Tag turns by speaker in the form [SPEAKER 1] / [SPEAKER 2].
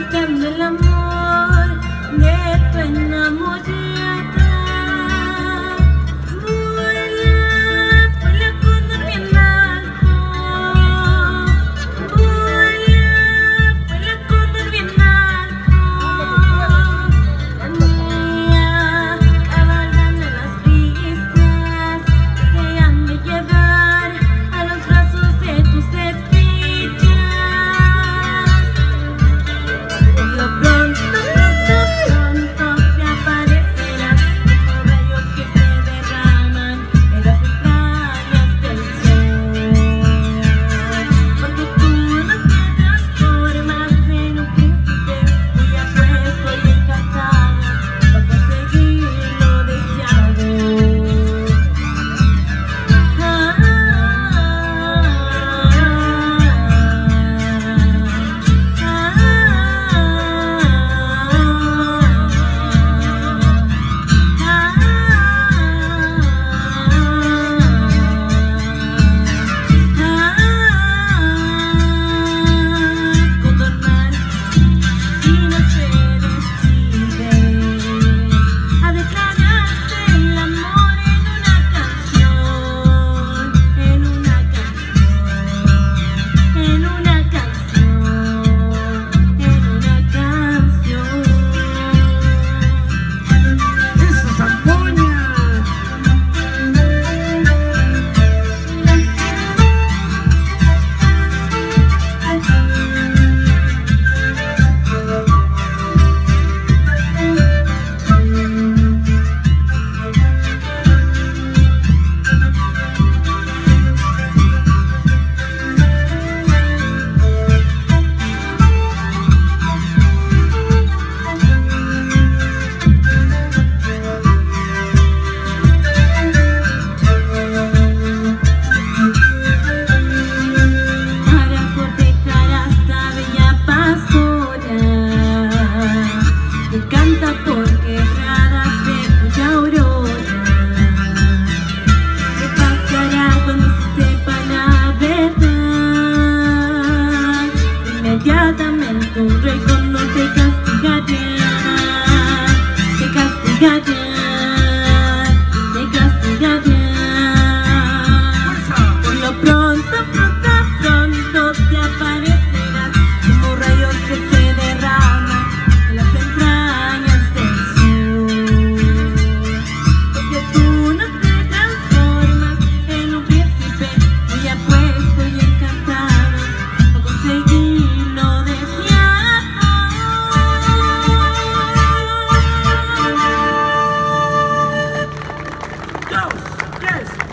[SPEAKER 1] buscando el amor de tu enamorada. Vuela, vuela cóndor bien alto. Vuela, vuela cóndor bien alto. Mía, cabalgando en las pistas que te han de llevar a los brazos de tus desdichas. Por lo pronto te aparecerás como rayos que se derraman en las entrañas del sol. Porque tú no te transformas en un príncipe muy apuesto y encantado para conseguir lo deseado. Condorman, si no te decides a declararte el amor en una canción, en una canción, en una canción, en una canción.
[SPEAKER 2] ¡Eso, Zampoña!
[SPEAKER 1] Para cortejar a esta bella pastora que canta por quebradas de cuya aurora. ¿Qué pasará cuando se sepa la verdad? Inmediatamente un rey cóndor te castigará, te castigará, te castigará. Por lo pronto te aparecerás como rayos que se derraman en las entrañas del sol. Porque tú no te transformas en un príncipe muy apuesto y encantado para conseguir lo deseado.
[SPEAKER 2] ¡Dos, tres!